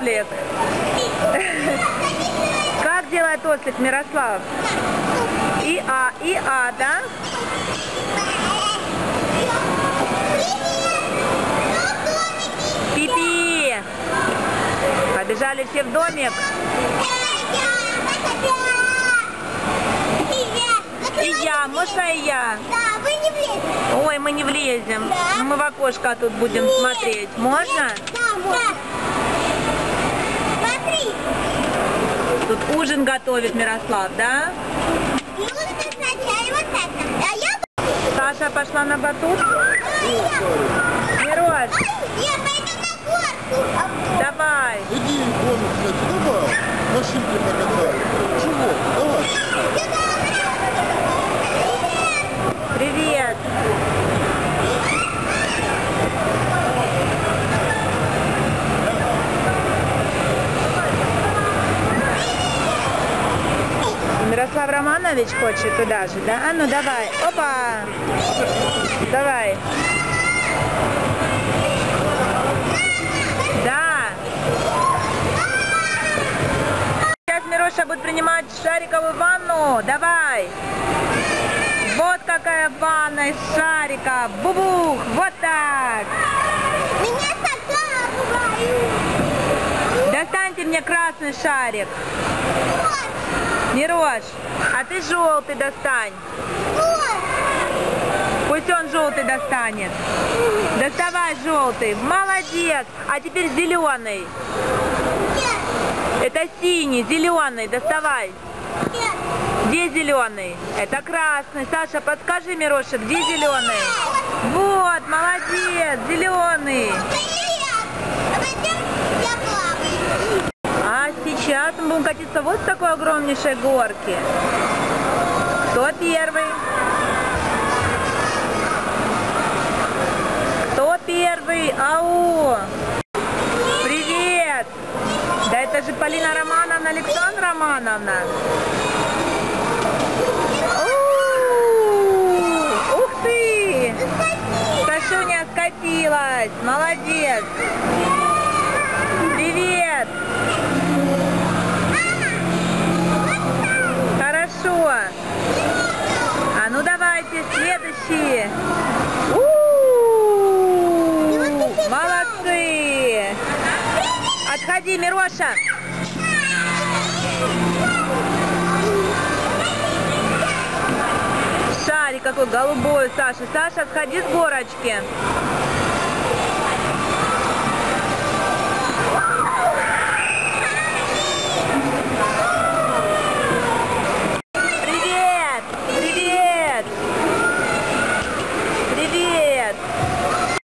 ослик. Как делает ослик, Мирослав? И А, да? Пипи. Побежали все в домик. И я, можно и я? Да, вы не влезете. Ой, мы не влезем. Да. Ну, мы в окошко тут будем смотреть. Можно? Да, можно. Смотри. Тут ужин готовит Мирослав, да? Нужно сначала вот это. А я... Саша пошла на батут. Мирош, Я пойду на горку. давай. Иди вон, кстати, давай. Машинки покатай. Чего? Давай. Привет. Мирослав Романович хочет туда же, да? А ну давай. Опа. Давай. Да. Сейчас Мироша будет принимать шариковую ванну. Давай. Вот какая ванна из шарика. Бубух. Вот так. Меня тогда пугают. Достаньте мне красный шарик. Мирош, а ты желтый достань. Пусть он желтый достанет. Доставай желтый. Молодец. А теперь зеленый. Это синий, зеленый. Доставай. Где зеленый? Это красный. Саша, подскажи Мироше, где зеленый? Вот, молодец, зеленый. А сейчас мы будем катиться вот с такой огромнейшей горки. Кто первый? Кто первый? Ау! Привет! Да это же Полина Романовна, Александра Романовна. Ух ты! Сашуня скатилась. Молодец! Привет! Хорошо. А ну давайте, следующие. Молодцы! Отходи, Мироша! Шарик какой голубой, Саша. Саша, сходи с горочки.